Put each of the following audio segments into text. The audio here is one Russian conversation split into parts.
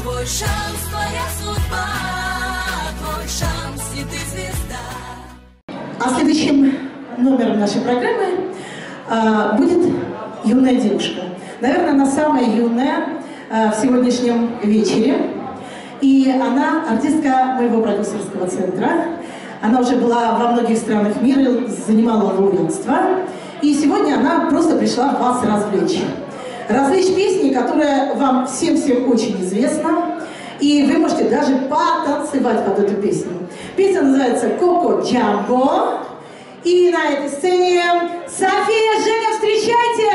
Твой шанс, твоя судьба, твой шанс, и ты звезда. А следующим номером нашей программы будет юная девушка. Наверное, она самая юная в сегодняшнем вечере. И она артистка моего продюсерского центра. Она уже была во многих странах мира, занимала лауреатство. И сегодня она просто пришла вас развлечь. Развлечь песни, которая вам всем-всем очень известна. И вы можете даже потанцевать под эту песню. Песня называется «Коко Джамбо». И на этой сцене София, Женя, встречайте!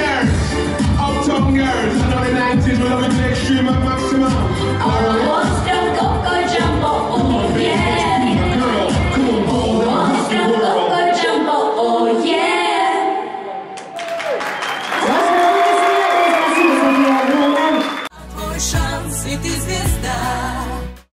Almost